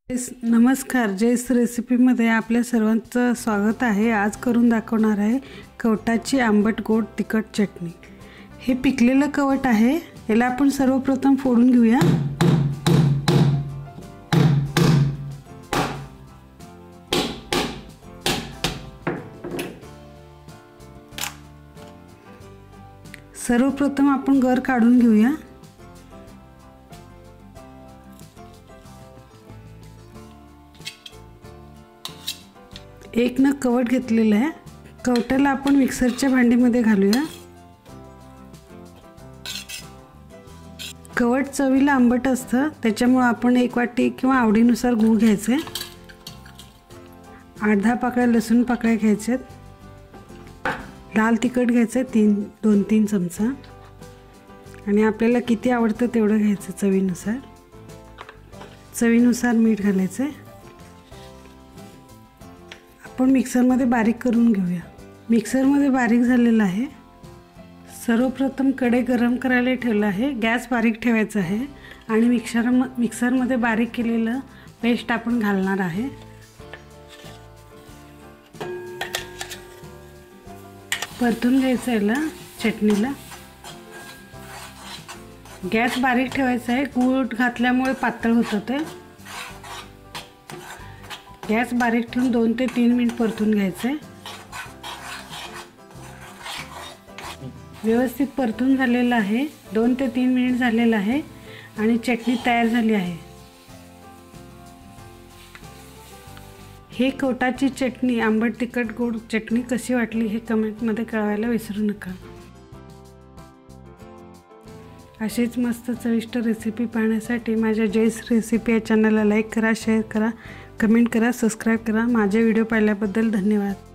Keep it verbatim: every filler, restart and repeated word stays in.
नमस्कार, जयस रेसिपीमध्ये आपल्या सर्वांचं स्वागत आहे। आज करून दाखवणार आहे कवटाची आंबट गोड तिखट चटणी। हे पिकलेलं कवट आहे, याला आपण सर्वप्रथम फोडून घेऊया। सर्वप्रथम आपण गर काढून घेऊया। एक नग कवट घेतलेलं आहे। कवटाला आपण मिक्सरच्या भांडीमध्ये घालूया। कवट चवीला आंबट असतं, त्याच्यामुळे आपण एक वाटी किंवा आवडीनुसार गूळ घ्यायचे। आठ दहा पाकळ्या लसूण पाकळ्या घ्यायच्यात। लाल तिखट घ्यायचं तीन दोन तीन चमचा, आणि आपल्याला किती आवडतं तेवढं घ्यायचं चवीनुसार। चवीनुसार मीठ घालायचं। आपण मिक्सरमध्ये बारीक करून घेऊया। मिक्सरमध्ये बारीक झालेलं आहे। सर्वप्रथम कढई गरम करायला ठेवलं आहे। गॅस बारीक ठेवायचा आहे आणि मिक्सर मिक्सरमध्ये बारीक केलेलं पेस्ट आपण घालणार आहे। परतून घ्यायचं याला चटणीला। गॅस बारीक ठेवायचा आहे, गूळ घातल्यामुळे पातळ होतं ते। गॅस बारीक ठेवून दोन ते तीन मिनिट परतून घ्यायचे। व्यवस्थित परतून झालेलं आहे। दोन ते तीन मिनिट झालेलं आहे आणि चटणी तयार झाली आहे। हे कवटाची चटणी, आंबट तिखट गोड चटणी कशी वाटली हे कमेंटमध्ये कळवायला विसरू नका। अशीच मस्त चविष्ट रेसिपी पाहण्यासाठी माझ्या जयस रेसिपी या चॅनलला लाईक करा, शेअर करा, कमेंट करा, सबस्क्राइब करा। माझे व्हिडिओ पाहिल्याबद्दल धन्यवाद।